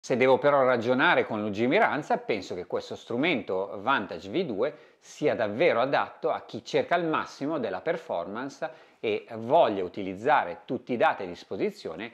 Se devo però ragionare con lungimiranza, penso che questo strumento Vantage V2 sia davvero adatto a chi cerca il massimo della performance e voglia utilizzare tutti i dati a disposizione.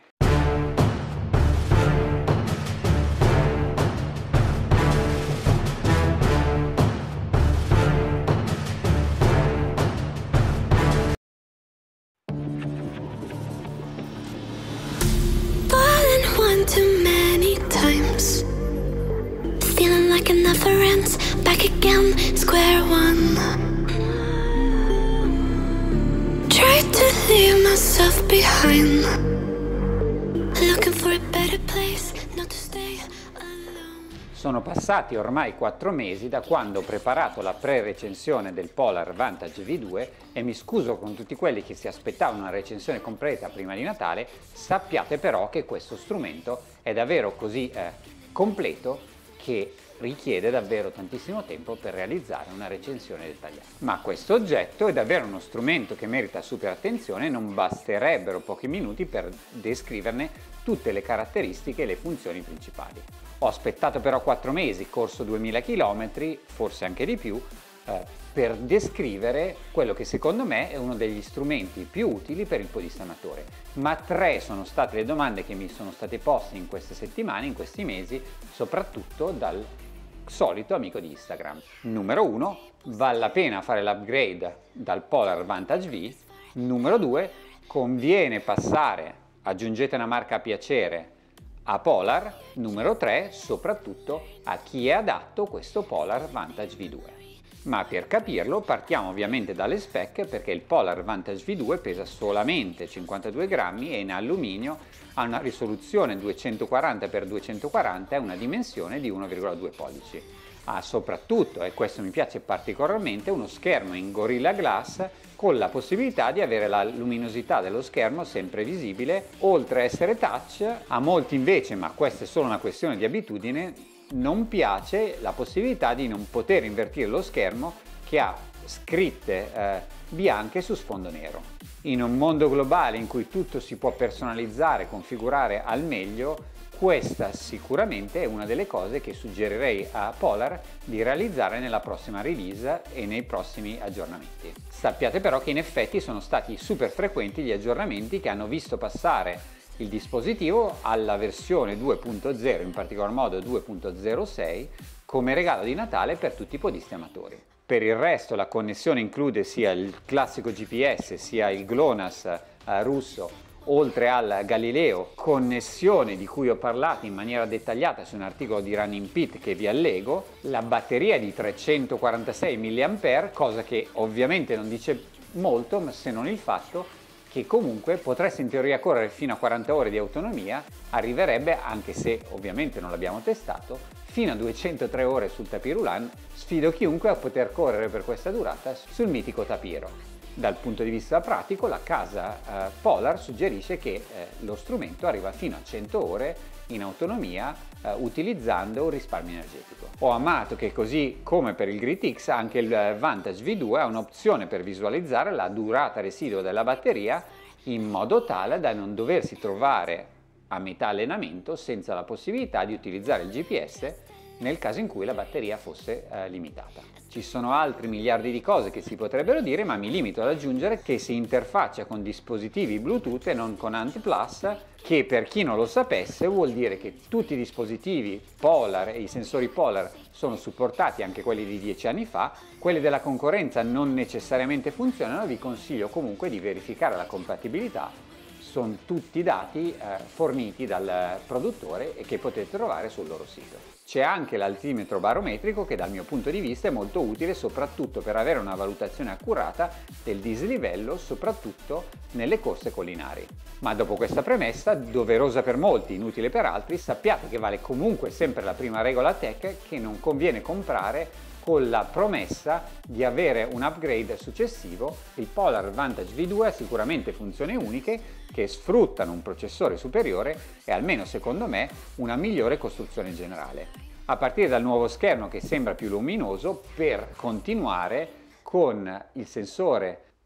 Too many times, feeling like it never ends. Back again, square one. Tried to leave myself behind, looking for a better place, not to stay alone. Sono passati ormai 4 mesi da quando ho preparato la pre-recensione del Polar Vantage V2 e mi scuso con tutti quelli che si aspettavano una recensione completa prima di Natale. Sappiate però che questo strumento è davvero così completo che richiede davvero tantissimo tempo per realizzare una recensione dettagliata. Ma questo oggetto è davvero uno strumento che merita super attenzione e non basterebbero pochi minuti per descriverne tutte le caratteristiche e le funzioni principali. Ho aspettato però 4 mesi, corso 2000 km, forse anche di più, per descrivere quello che secondo me è uno degli strumenti più utili per il podista amatore. Ma 3 sono state le domande che mi sono state poste in queste settimane, in questi mesi, soprattutto dal solito amico di Instagram. Numero 1, vale la pena fare l'upgrade dal Polar Vantage V? Numero 2, conviene passare, aggiungete una marca a piacere, a Polar? Numero 3, soprattutto a chi è adatto questo Polar Vantage V2. Ma per capirlo partiamo ovviamente dalle spec, perché il Polar Vantage V2 pesa solamente 52 grammi, è in alluminio, ha una risoluzione 240x240 e una dimensione di 1,2 pollici. Ha soprattutto, e questo mi piace particolarmente, uno schermo in Gorilla Glass con la possibilità di avere la luminosità dello schermo sempre visibile. Oltre a essere touch, a molti invece, ma questa è solo una questione di abitudine, non piace la possibilità di non poter invertire lo schermo che ha scritte bianche su sfondo nero. In un mondo globale in cui tutto si può personalizzare e configurare al meglio, questa sicuramente è una delle cose che suggerirei a Polar di realizzare nella prossima release e nei prossimi aggiornamenti. Sappiate però che in effetti sono stati super frequenti gli aggiornamenti che hanno visto passare il dispositivo alla versione 2.0, in particolar modo 2.06, come regalo di Natale per tutti i podisti amatori. Per il resto la connessione include sia il classico GPS sia il GLONASS russo, oltre al Galileo, connessione di cui ho parlato in maniera dettagliata su un articolo di Running Pit che vi allego, la batteria di 346 mAh, cosa che ovviamente non dice molto, ma se non il fatto che comunque potreste in teoria correre fino a 40 ore di autonomia, arriverebbe, anche se ovviamente non l'abbiamo testato, fino a 203 ore sul tapis roulant. Sfido chiunque a poter correre per questa durata sul mitico tapiro. Dal punto di vista pratico, la casa Polar suggerisce che lo strumento arriva fino a 100 ore in autonomia utilizzando un risparmio energetico. Ho amato che, così come per il GridX, anche il Vantage V2 ha un'opzione per visualizzare la durata residua della batteria in modo tale da non doversi trovare a metà allenamento senza la possibilità di utilizzare il GPS nel caso in cui la batteria fosse limitata. Ci sono altri miliardi di cose che si potrebbero dire, ma mi limito ad aggiungere che si interfaccia con dispositivi Bluetooth e non con ANT+, che per chi non lo sapesse vuol dire che tutti i dispositivi Polar e i sensori Polar sono supportati, anche quelli di 10 anni fa. Quelli della concorrenza non necessariamente funzionano, vi consiglio comunque di verificare la compatibilità. Sono tutti dati forniti dal produttore e che potete trovare sul loro sito. C'è anche l'altimetro barometrico che dal mio punto di vista è molto utile, soprattutto per avere una valutazione accurata del dislivello, soprattutto nelle corse collinari. Ma dopo questa premessa, doverosa per molti, inutile per altri, sappiate che vale comunque sempre la prima regola tech, che non conviene comprare con la promessa di avere un upgrade successivo. Il Polar Vantage V2 ha sicuramente funzioni uniche che sfruttano un processore superiore e, almeno secondo me, una migliore costruzione generale. A partire dal nuovo schermo che sembra più luminoso, per continuare con il sensore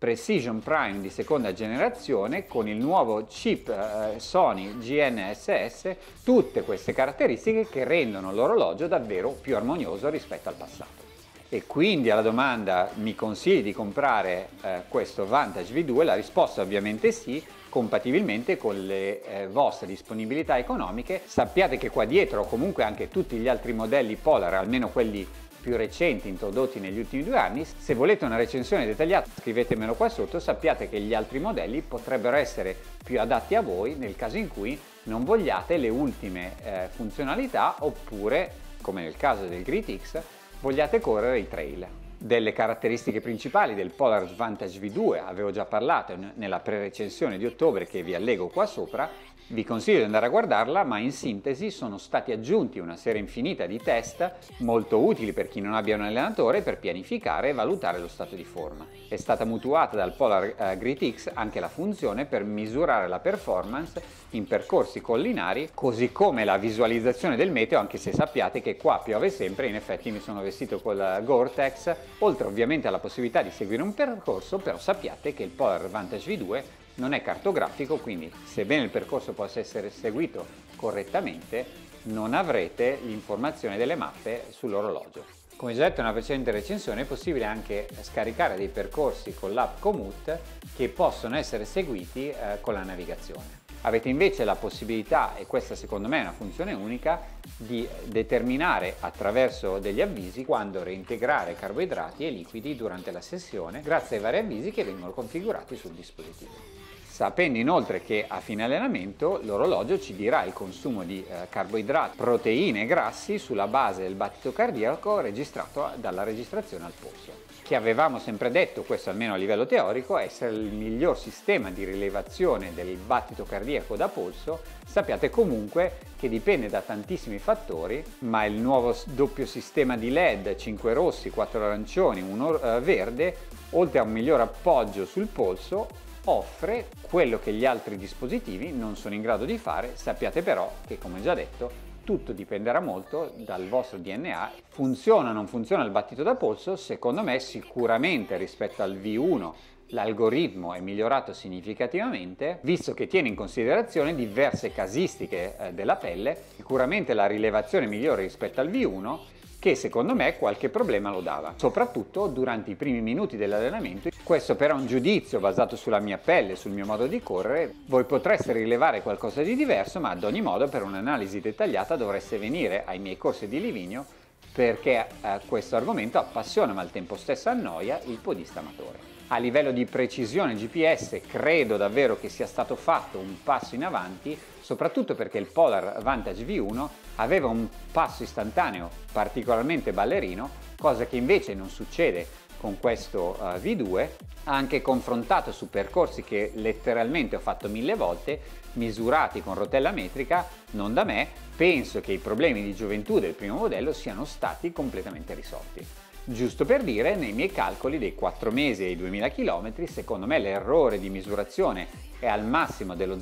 Precision Prime di seconda generazione con il nuovo chip Sony GNSS, tutte queste caratteristiche che rendono l'orologio davvero più armonioso rispetto al passato. E quindi alla domanda mi consigli di comprare questo Vantage V2, la risposta ovviamente sì, compatibilmente con le vostre disponibilità economiche. Sappiate che qua dietro, o comunque anche tutti gli altri modelli Polar, almeno quelli più recenti introdotti negli ultimi 2 anni, se volete una recensione dettagliata scrivetemelo qua sotto. Sappiate che gli altri modelli potrebbero essere più adatti a voi nel caso in cui non vogliate le ultime funzionalità, oppure, come nel caso del Grit X, vogliate correre i trail. Delle caratteristiche principali del Polar Vantage V2 avevo già parlato nella pre-recensione di ottobre che vi allego qua sopra. Vi consiglio di andare a guardarla, ma in sintesi sono stati aggiunti una serie infinita di test molto utili per chi non abbia un allenatore per pianificare e valutare lo stato di forma. È stata mutuata dal Polar Grit X anche la funzione per misurare la performance in percorsi collinari, così come la visualizzazione del meteo, anche se sappiate che qua piove sempre. In effetti mi sono vestito col Gore-Tex, oltre ovviamente alla possibilità di seguire un percorso, però sappiate che il Polar Vantage V2 non è cartografico, quindi sebbene il percorso possa essere seguito correttamente, non avrete l'informazione delle mappe sull'orologio. Come già detto nella precedente recensione, è possibile anche scaricare dei percorsi con l'app Komoot che possono essere seguiti con la navigazione. Avete invece la possibilità, e questa secondo me è una funzione unica, di determinare attraverso degli avvisi quando reintegrare carboidrati e liquidi durante la sessione, grazie ai vari avvisi che vengono configurati sul dispositivo. Sapendo inoltre che a fine allenamento l'orologio ci dirà il consumo di carboidrati, proteine e grassi sulla base del battito cardiaco registrato dalla registrazione al polso. Che avevamo sempre detto, questo almeno a livello teorico, essere il miglior sistema di rilevazione del battito cardiaco da polso. Sappiate comunque che dipende da tantissimi fattori, ma il nuovo doppio sistema di LED, 5 rossi, 4 arancioni, 1 verde, oltre a un miglior appoggio sul polso, offre quello che gli altri dispositivi non sono in grado di fare. Sappiate però che, come già detto, tutto dipenderà molto dal vostro DNA. Funziona o non funziona il battito da polso? Secondo me sicuramente rispetto al V1 l'algoritmo è migliorato significativamente, visto che tiene in considerazione diverse casistiche della pelle. Sicuramente la rilevazione è migliore rispetto al V1, che secondo me qualche problema lo dava, soprattutto durante i primi minuti dell'allenamento. Questo però è un giudizio basato sulla mia pelle, sul mio modo di correre. Voi potreste rilevare qualcosa di diverso, ma ad ogni modo per un'analisi dettagliata dovreste venire ai miei corsi di Livigno, perché questo argomento appassiona ma al tempo stesso annoia il podista amatore. A livello di precisione GPS credo davvero che sia stato fatto un passo in avanti, soprattutto perché il Polar Vantage V1 aveva un passo istantaneo particolarmente ballerino, cosa che invece non succede con questo V2, anche confrontato su percorsi che letteralmente ho fatto 1000 volte, misurati con rotella metrica, non da me. Penso che i problemi di gioventù del primo modello siano stati completamente risolti. Giusto per dire, nei miei calcoli dei 4 mesi ai 2000 km, secondo me l'errore di misurazione è al massimo dello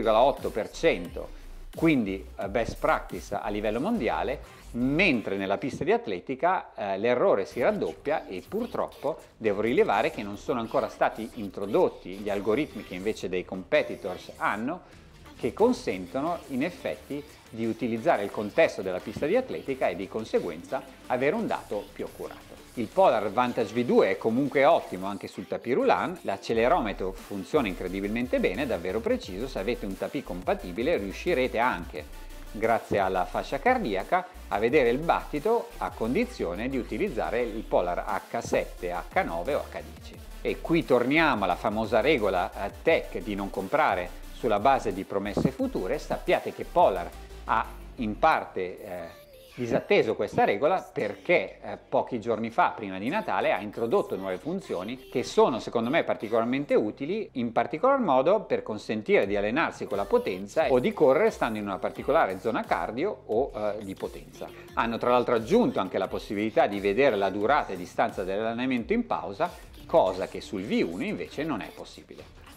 0,8%, quindi best practice a livello mondiale, mentre nella pista di atletica l'errore si raddoppia e purtroppo devo rilevare che non sono ancora stati introdotti gli algoritmi che invece dei competitors hanno, che consentono in effetti di utilizzare il contesto della pista di atletica e di conseguenza avere un dato più accurato. Il Polar Vantage V2 è comunque ottimo anche sul tapis roulant, l'accelerometro funziona incredibilmente bene, è davvero preciso. Se avete un tapis compatibile riuscirete anche, grazie alla fascia cardiaca, a vedere il battito a condizione di utilizzare il Polar H7, H9 o H10. E qui torniamo alla famosa regola tech di non comprare sulla base di promesse future. Sappiate che Polar ha in parte disatteso questa regola perché pochi giorni fa, prima di Natale, ha introdotto nuove funzioni che sono secondo me particolarmente utili, in particolar modo per consentire di allenarsi con la potenza o di correre stando in una particolare zona cardio o di potenza. Hanno tra l'altro aggiunto anche la possibilità di vedere la durata e distanza dell'allenamento in pausa, cosa che sul V1 invece non è possibile.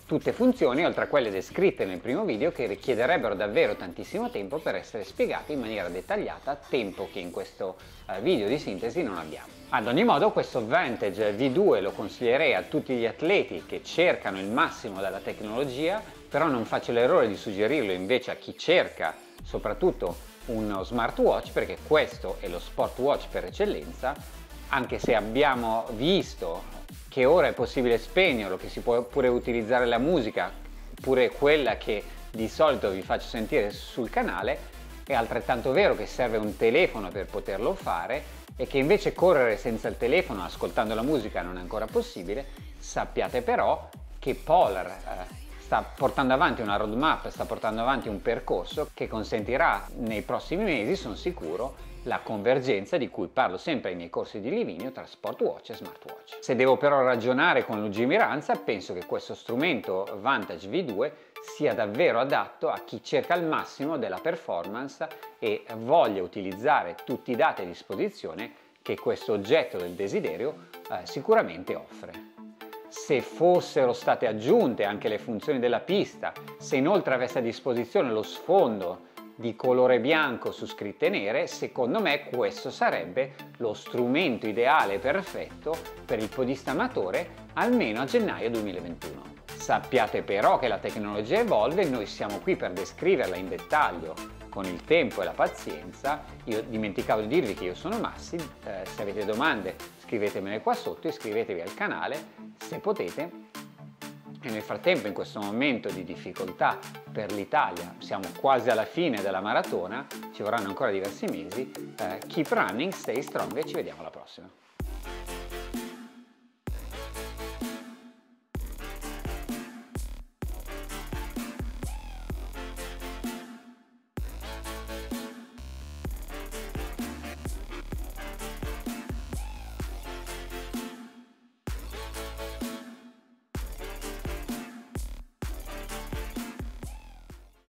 Tutte funzioni, oltre a quelle descritte nel primo video, che richiederebbero davvero tantissimo tempo per essere spiegate in maniera dettagliata, tempo che in questo video di sintesi non abbiamo. Ad ogni modo, questo Vantage V2 lo consiglierei a tutti gli atleti che cercano il massimo dalla tecnologia, però non faccio l'errore di suggerirlo invece a chi cerca soprattutto uno smartwatch, perché questo è lo sport watch per eccellenza, anche se abbiamo visto che ora è possibile spegnerlo, che si può pure utilizzare la musica, pure quella che di solito vi faccio sentire sul canale. È altrettanto vero che serve un telefono per poterlo fare e che invece correre senza il telefono ascoltando la musica non è ancora possibile. Sappiate però che Polar sta portando avanti una roadmap, sta portando avanti un percorso che consentirà nei prossimi mesi, sono sicuro, la convergenza di cui parlo sempre ai miei corsi di Livigno tra Sportwatch e Smartwatch. Se devo però ragionare con lungimiranza, penso che questo strumento Vantage V2 sia davvero adatto a chi cerca il massimo della performance e voglia utilizzare tutti i dati a disposizione che questo oggetto del desiderio sicuramente offre. Se fossero state aggiunte anche le funzioni della pista, se inoltre avesse a disposizione lo sfondo di colore bianco su scritte nere, secondo me questo sarebbe lo strumento ideale e perfetto per il podista amatore almeno a gennaio 2021. Sappiate però che la tecnologia evolve e noi siamo qui per descriverla in dettaglio con il tempo e la pazienza. Io dimenticavo di dirvi che io sono Massi, se avete domande scrivetemele qua sotto, iscrivetevi al canale se potete. E nel frattempo, in questo momento di difficoltà per l'Italia, siamo quasi alla fine della maratona, ci vorranno ancora diversi mesi, keep running, stay strong e ci vediamo alla prossima.